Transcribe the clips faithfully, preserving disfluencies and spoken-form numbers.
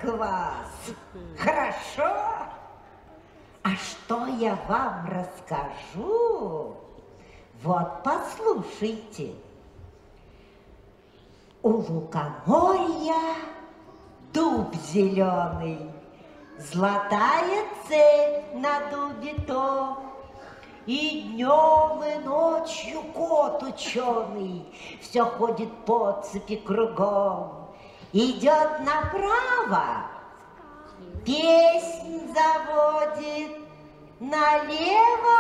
квас. Хорошо? А что я вам расскажу? Вот, послушайте. У лукоморья дуб зеленый, золотая цепь на дубе том, и днем, и ночью кот ученый все ходит по цепи кругом. Идет направо, песнь заводит, налево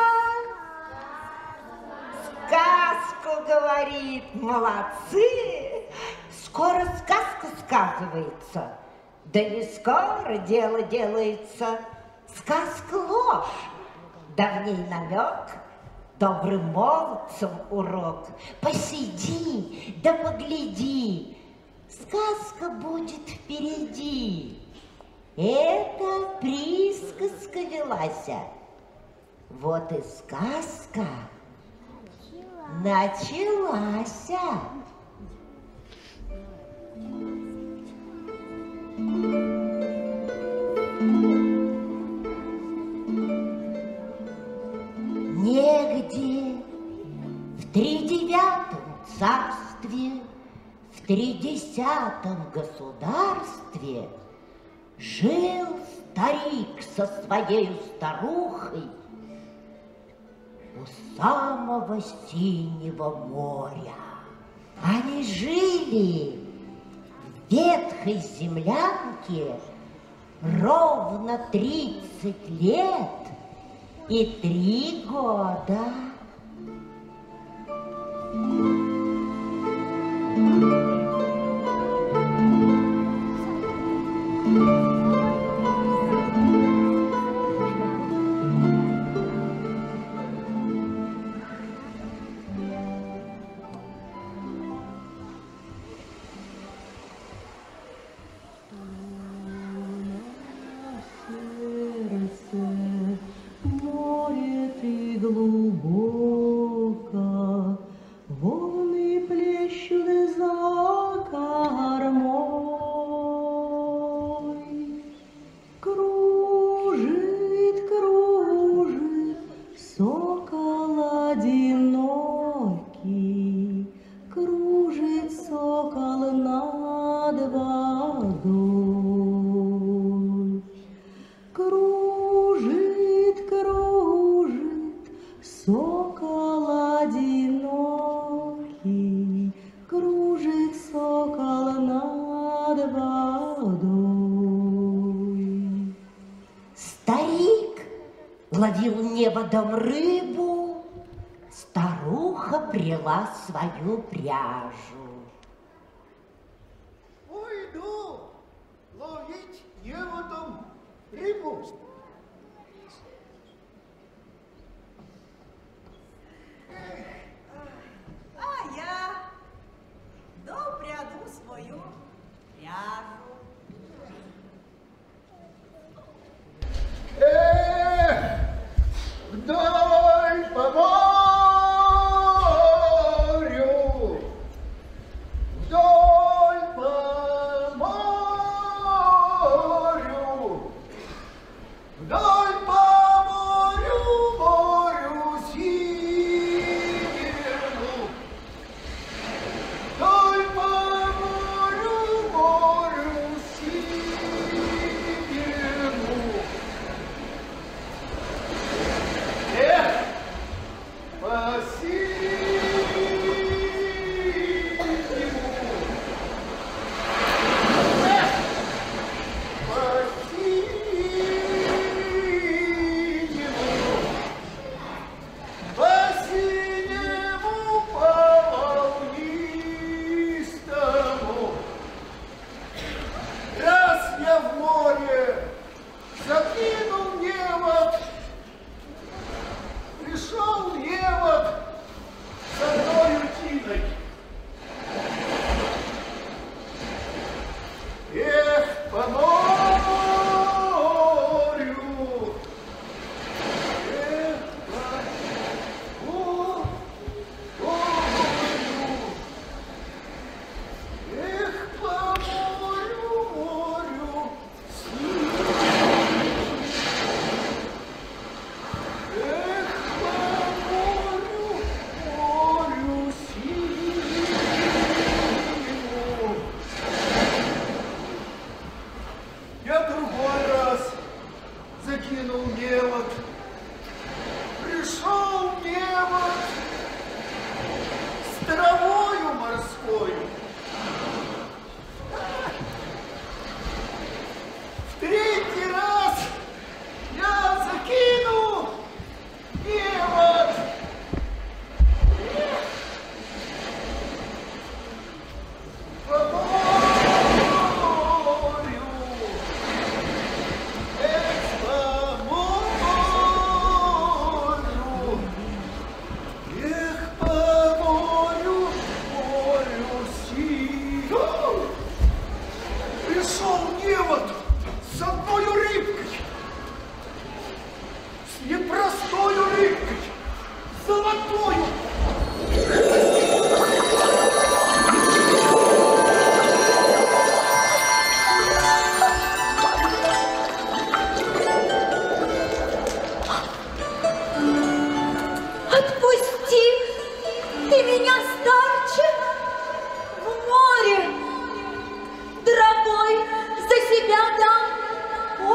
сказку говорит. Молодцы! Скоро сказка сказывается, да не скоро дело делается. Сказка ложь, да в ней намек, добрым молодцам урок. Посиди, да погляди, сказка будет впереди. Это присказка велася. Вот и сказка началась. Негде в тридевятом царстве, в тридесятом государстве жил старик со своей старухой у самого синего моря. Они жили в ветхой землянке ровно тридцать лет и три года. Ловил неводом рыбу, старуха прила свою пряжу. Пойду ловить неводом рыбу. А я допряду свою пряжу. Эх, вдоль по морю, вдоль по морю, вдоль по морю, морю синему, вдоль по морю, морю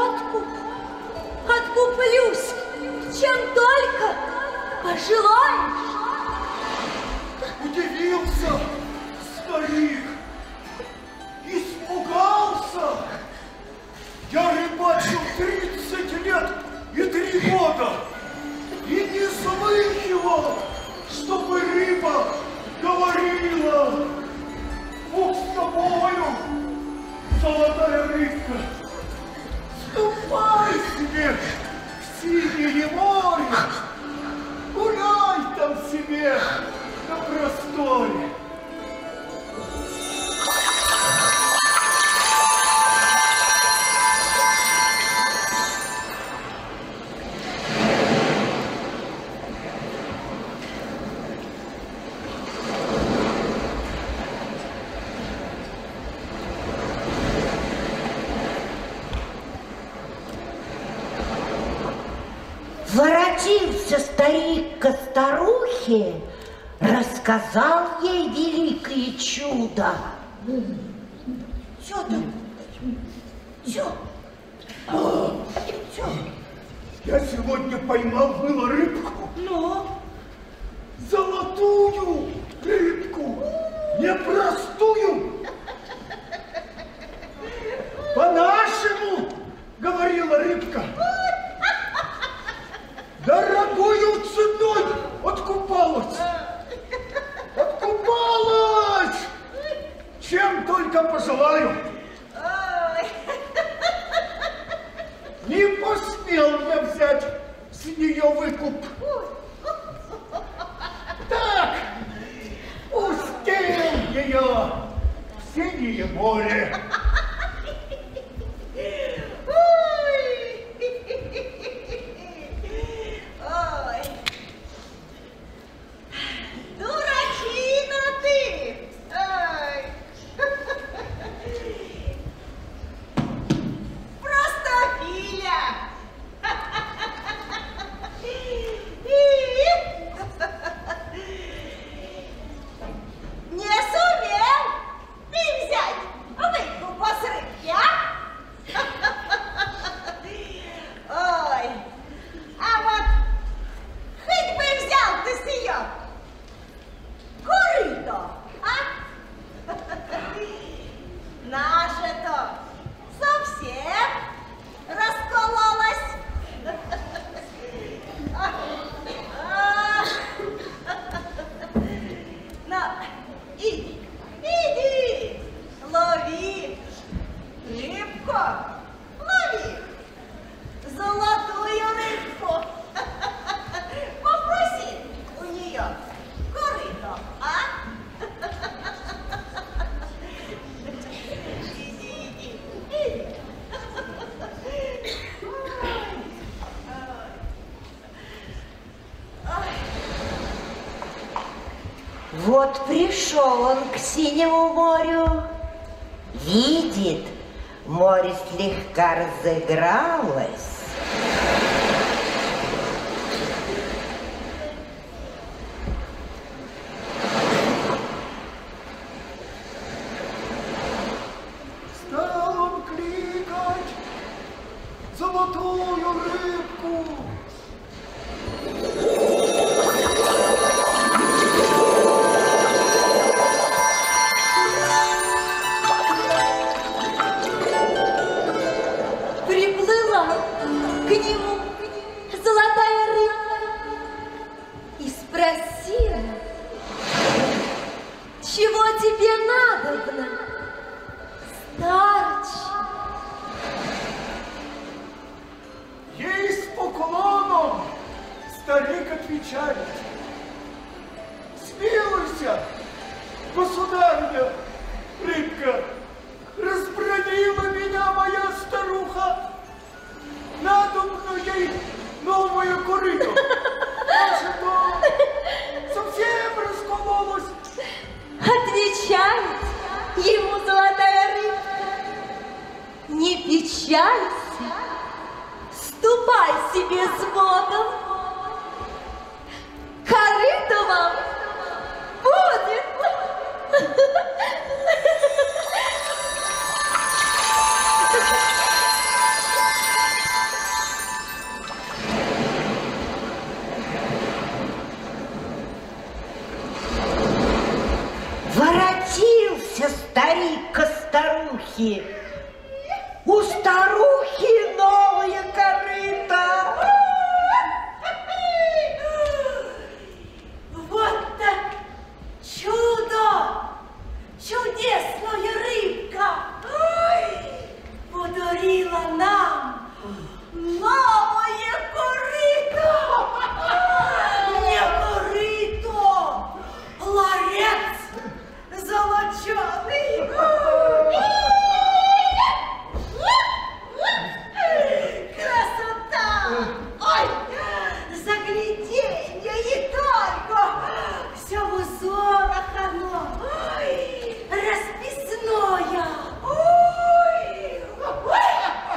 водку, откуплюсь, чем только пожелаешь. Удивился старик, испугался. Я рыбачил тридцать лет и три года и не слыхивал, чтобы рыба говорила. Бог с тобою, золотая рыбка, ступай себе в синее море, гуляй там себе на просторе. Воротился старик ко старухе, рассказал ей великое чудо. Что ты? Что? Что? Я сегодня поймал было рыбку. Ну? Золотую рыбку, непростую. По-нашему, говорила рыбка, дорогою ценой откупалась. Откупалась, чем только пожелаю. Не посмел я взять с нее выкуп. Так, пустил ее в синее море. Ой, дурачина ты! Ой. Простофиля! Не сумел ты взять выкуп с рыбки, а? Ой, а вот хоть бы взял ты с нее корыто, а? Наше-то совсем раскололось. Ну, иди, иди, лови рыбку, лови золотую рыбку. Попроси у нее корыто, а? Иди, иди, иди. Вот пришел он к синему морю, видит, море слегка разыгралось. Стал он кликать золотую рыбку. Приплыла к нему золотая рыбка и спросила, чего тебе надобно, старче? Ей с поклоном старик отвечает: смилуйся, государня рыбка, разбронила меня моя старуха, надобно ей новое корыто. Наше-то совсем раскололось. Отвечает ему золотая рыбка, не печалься, ступай себе с Богом, корыто вам будет. к старухе. У старухи новое корыто. Вот так чудо! Чудесная рыбка! Ой, подарила нам новое корыто! Не корыто, ларец золоченый! Красота! Ой, загляденье и только! Все в узорах оно! Ой, расписное! Ой, ой,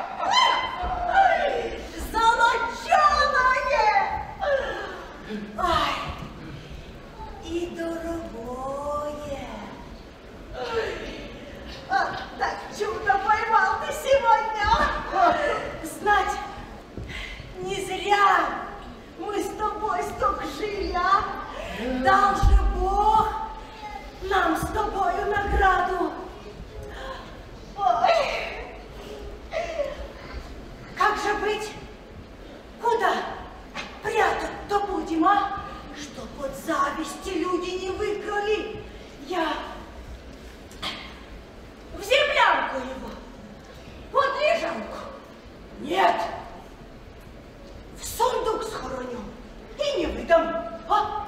ой, золоченое! Ой, и дорогое! А, так чудо поймал ты сегодня! Знать, не зря мы с тобой столько жили, а? Дал же Бог нам с тобою награду. Ой, как же быть? Куда прятать-то будем, а? Чтоб от зависти люди не выкрали. Я в землянку его, под лежанку. Нет, в сундук схороню и не выдам, а?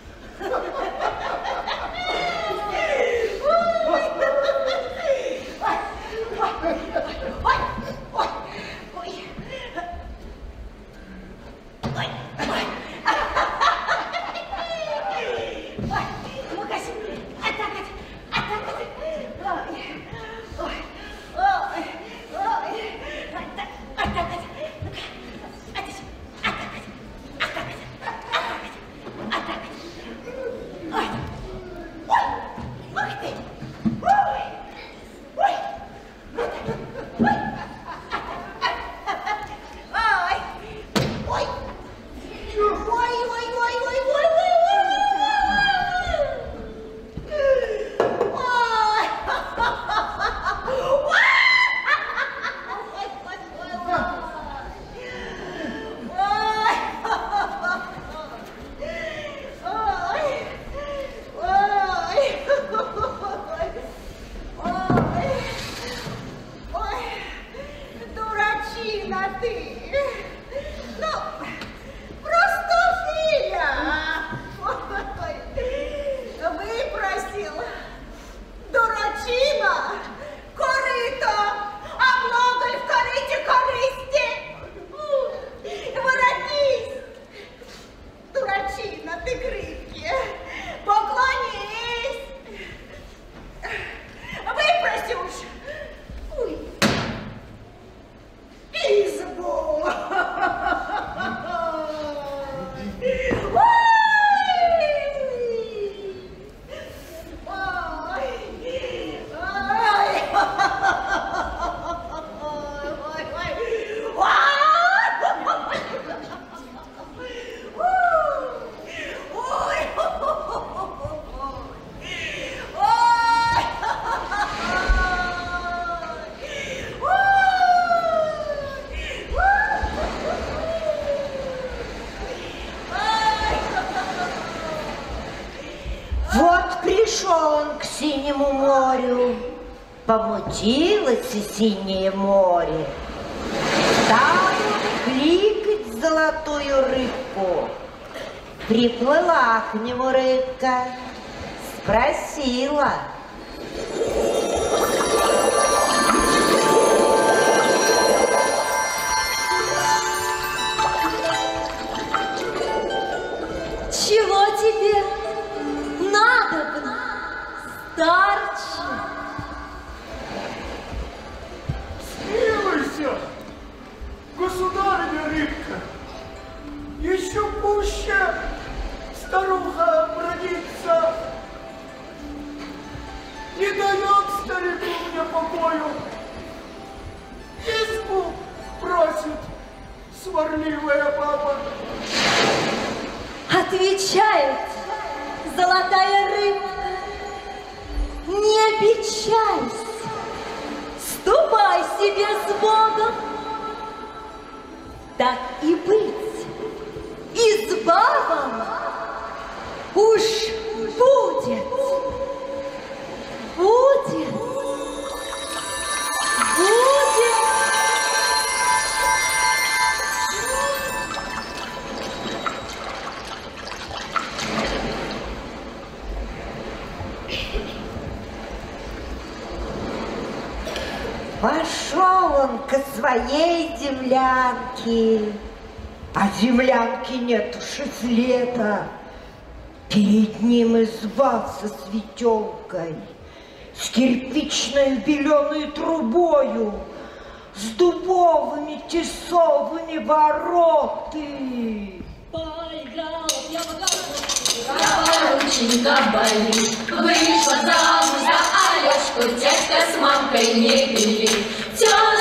Пришел он к синему морю, помутилось и синее море. Стал кликать золотую рыбку. Приплыла к нему рыбка, спросила: чего тебе надобно, старче? Смилуйся, государыня рыбка, еще пуще старуха бродится, не дает старику мне покою, избу просит сварливая баба. Отвечает золотая рыбка: не печалься, себе с Богом. Так и быть, изба вам уж будет, будет, будет. Пошел он к своей землянке, а землянки нет уж из лета. Перед ним изба со светелкой, с кирпичной беленой трубою, с дубовыми тесовыми вороты. Поиграл, я Порученька болит, вышла замуж за Алешку, дядька с мамкой не пили. Тёза